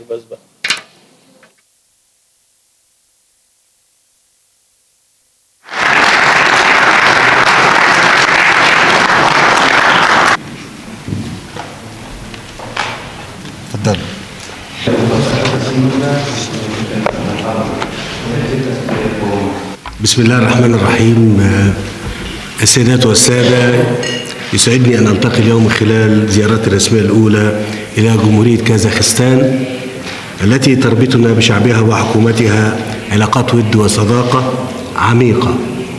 بس بقى. اتفضل. بسم الله الرحمن الرحيم. السيدات والسادة، يسعدني أن أنتقل اليوم خلال زيارتي الرسمية الأولى إلى جمهورية كازاخستان التي تربطنا بشعبها وحكومتها علاقات ود وصداقة عميقة.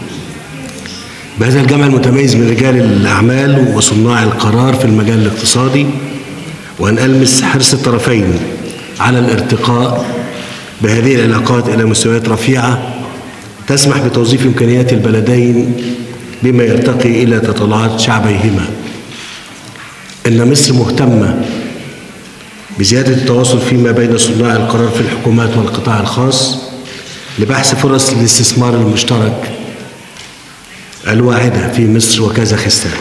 بهذا الجمع المتميز من رجال الأعمال وصناع القرار في المجال الاقتصادي، وأن ألمس حرص الطرفين على الارتقاء بهذه العلاقات إلى مستويات رفيعة تسمح بتوظيف إمكانيات البلدين بما يرتقي إلى تطلعات شعبيهما. إن مصر مهتمة بزيادة التواصل فيما بين صناع القرار في الحكومات والقطاع الخاص لبحث فرص الاستثمار المشترك الواعدة في مصر وكازاخستان،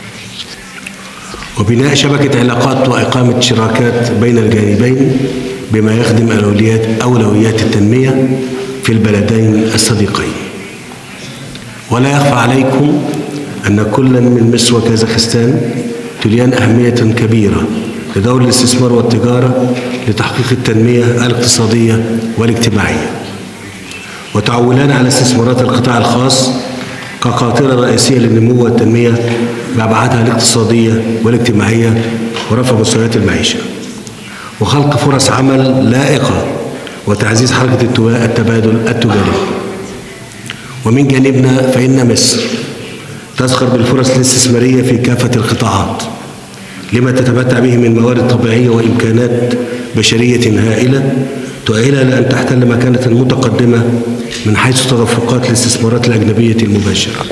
وبناء شبكة علاقات وإقامة شراكات بين الجانبين بما يخدم أولويات التنمية في البلدين الصديقين. ولا يخفى عليكم أن كل من مصر وكازاخستان تليان أهمية كبيرة لدور الاستثمار والتجارة لتحقيق التنمية الاقتصادية والاجتماعية، وتعولان على استثمارات القطاع الخاص كقاطرة رئيسية للنمو والتنمية بأبعادها الاقتصادية والاجتماعية ورفع مستويات المعيشة وخلق فرص عمل لائقة وتعزيز حركة التبادل التجاري. ومن جانبنا فإن مصر تزخر بالفرص الاستثمارية في كافة القطاعات لما تتمتع به من موارد طبيعية وإمكانات بشرية هائلة تؤهلها لأن تحتل مكانة متقدمة من حيث تدفقات الاستثمارات الأجنبية المباشرة،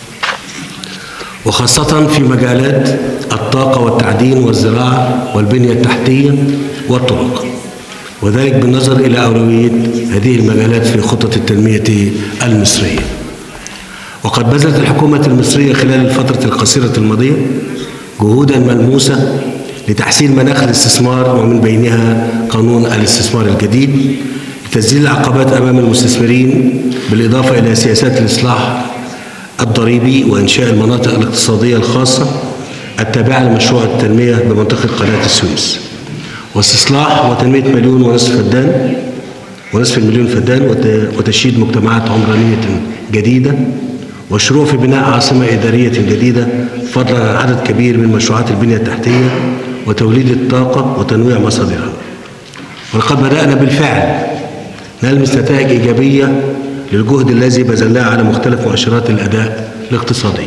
وخاصة في مجالات الطاقة والتعدين والزراعة والبنية التحتية والطرق، وذلك بالنظر إلى أولوية هذه المجالات في خطة التنمية المصرية. وقد بذلت الحكومة المصرية خلال الفترة القصيرة الماضية جهودا ملموسة لتحسين مناخ الاستثمار، ومن بينها قانون الاستثمار الجديد لتسجيل العقبات أمام المستثمرين، بالإضافة إلى سياسات الإصلاح الضريبي وإنشاء المناطق الاقتصادية الخاصة التابعة لمشروع التنمية بمنطقة قناة السويس، واستصلاح وتنمية 1.5 مليون فدان وتشييد مجتمعات عمرانية جديدة، والشروع في بناء عاصمة إدارية جديدة، فضلا عن عدد كبير من مشروعات البنية التحتية وتوليد الطاقة وتنويع مصادرها. ولقد بدأنا بالفعل نلمس نتائج إيجابية للجهد الذي بذلناه على مختلف مؤشرات الأداء الاقتصادي،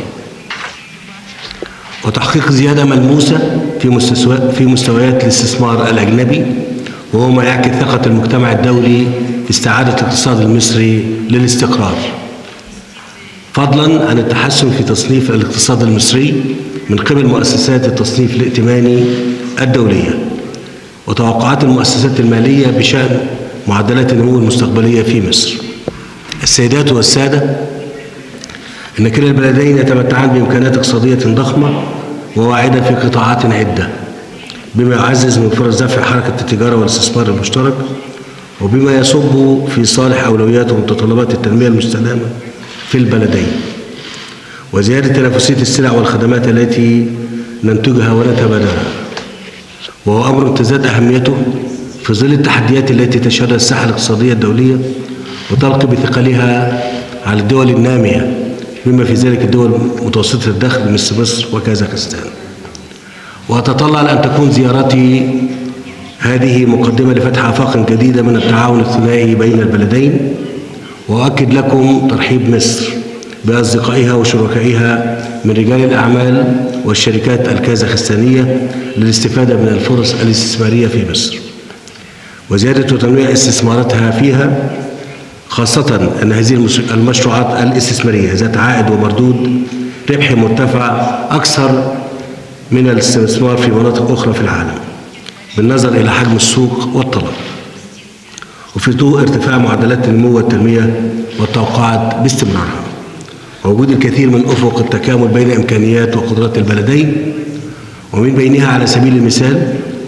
وتحقيق زيادة ملموسة في مستويات الاستثمار الأجنبي، وهو ما يعكس ثقة المجتمع الدولي في استعادة الاقتصاد المصري للاستقرار، فضلا عن التحسن في تصنيف الاقتصاد المصري من قبل مؤسسات التصنيف الائتماني الدولية، وتوقعات المؤسسات المالية بشأن معدلات النمو المستقبلية في مصر. السيدات والسادة، إن كلا البلدين يتمتعان بإمكانات اقتصادية ضخمة وواعدة في قطاعات عدة، بما يعزز من فرص دفع حركة التجارة والاستثمار المشترك، وبما يصب في صالح أولويات ومتطلبات التنمية المستدامة في البلدين، وزيادة تنافسية السلع والخدمات التي ننتجها ونتبادلها، وهو أمر تزداد أهميته في ظل التحديات التي تشهدها الساحة الاقتصادية الدولية وتلقي بثقلها على الدول النامية، بما في ذلك الدول متوسطة الدخل مثل مصر وكازاخستان. وأتطلع لأن تكون زيارتي هذه مقدمة لفتح آفاق جديدة من التعاون الثنائي بين البلدين، وأؤكد لكم ترحيب مصر بأصدقائها وشركائها من رجال الأعمال والشركات الكازاخستانية للاستفادة من الفرص الاستثمارية في مصر وزيادة وتنويع استثماراتها فيها، خاصة أن هذه المشروعات الاستثمارية ذات عائد ومردود ربحي مرتفع أكثر من الاستثمار في مناطق أخرى في العالم بالنظر إلى حجم السوق والطلب، وفي ضوء ارتفاع معدلات النمو والتنمية والتوقعات باستمرارها، ووجود الكثير من أفق التكامل بين إمكانيات وقدرات البلدين، ومن بينها على سبيل المثال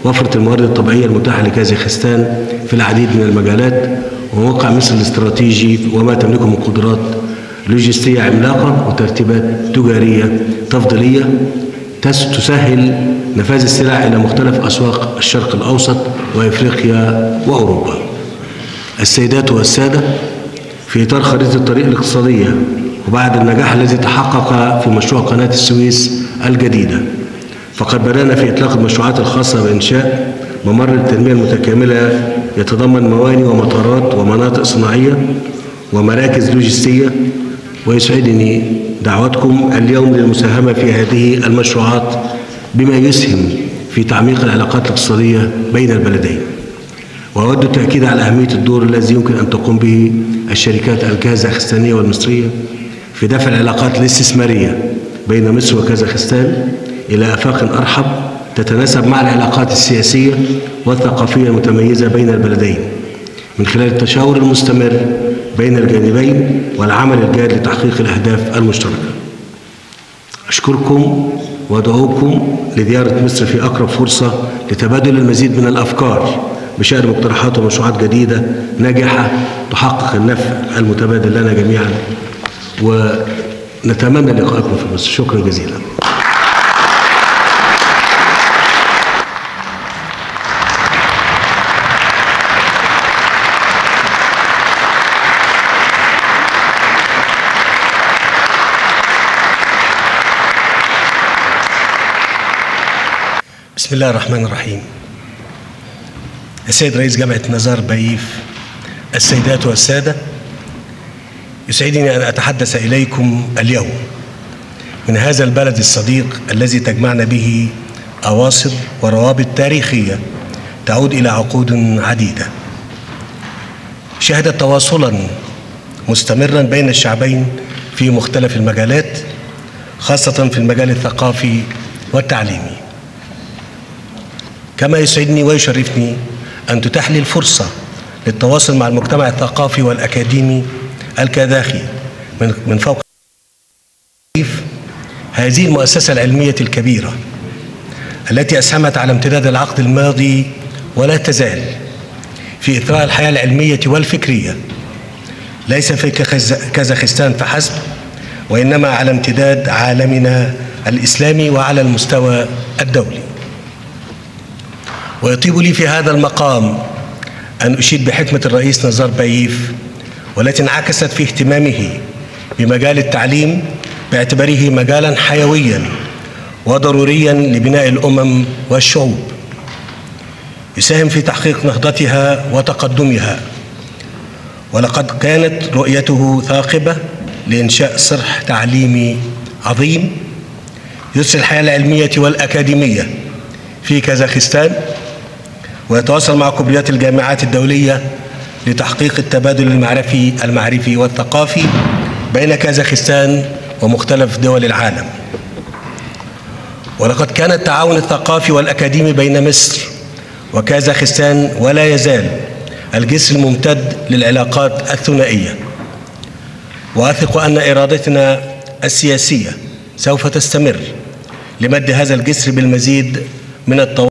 وفرة الموارد الطبيعية المتاحة لكازاخستان في العديد من المجالات، وموقع مصر الاستراتيجي وما تملكه من قدرات لوجستية عملاقة وترتيبات تجارية تفضيلية تسهل نفاذ السلع إلى مختلف أسواق الشرق الأوسط وإفريقيا وأوروبا. السيدات والسادة، في إطار خريطة الطريق الاقتصادية وبعد النجاح الذي تحقق في مشروع قناة السويس الجديدة، فقد بدأنا في إطلاق المشروعات الخاصة بإنشاء ممر للتنمية المتكاملة يتضمن موانئ ومطارات ومناطق صناعية ومراكز لوجستية، ويسعدني دعوتكم اليوم للمساهمة في هذه المشروعات بما يسهم في تعميق العلاقات الاقتصادية بين البلدين. وأود التأكيد على أهمية الدور الذي يمكن أن تقوم به الشركات الكازاخستانية والمصرية في دفع العلاقات الاستثمارية بين مصر وكازاخستان إلى آفاق أرحب تتناسب مع العلاقات السياسية والثقافية المتميزة بين البلدين، من خلال التشاور المستمر بين الجانبين والعمل الجاد لتحقيق الأهداف المشتركة. أشكركم وأدعوكم لزيارة مصر في أقرب فرصة لتبادل المزيد من الأفكار بشأن مقترحات ومشروعات جديدة ناجحة تحقق النفع المتبادل لنا جميعا، ونتمنى لقائكم في مصر. شكرا جزيلا. بسم الله الرحمن الرحيم. السيد رئيس جامعة نزاربايف، السيدات والسادة، يسعدني أن أتحدث إليكم اليوم من هذا البلد الصديق الذي تجمعنا به أواصر وروابط تاريخية تعود إلى عقود عديدة، شهدت تواصلاً مستمراً بين الشعبين في مختلف المجالات، خاصة في المجال الثقافي والتعليمي. كما يسعدني ويشرفني أن تتاح لي الفرصة للتواصل مع المجتمع الثقافي والأكاديمي الكازاخي من فوق هذه المؤسسة العلمية الكبيرة التي أسهمت على امتداد العقد الماضي ولا تزال في إثراء الحياة العلمية والفكرية، ليس في كازاخستان فحسب، وإنما على امتداد عالمنا الإسلامي وعلى المستوى الدولي. ويطيب لي في هذا المقام أن أشيد بحكمة الرئيس نزاربايف، والتي انعكست في اهتمامه بمجال التعليم باعتباره مجالا حيويا وضروريا لبناء الأمم والشعوب، يساهم في تحقيق نهضتها وتقدمها. ولقد كانت رؤيته ثاقبة لإنشاء صرح تعليمي عظيم يسري الحياة العلمية والأكاديمية في كازاخستان، ويتواصل مع كبريات الجامعات الدولية لتحقيق التبادل المعرفي والثقافي بين كازاخستان ومختلف دول العالم. ولقد كان التعاون الثقافي والأكاديمي بين مصر وكازاخستان ولا يزال الجسر الممتد للعلاقات الثنائية، وأثق أن إرادتنا السياسية سوف تستمر لمد هذا الجسر بالمزيد من التواصل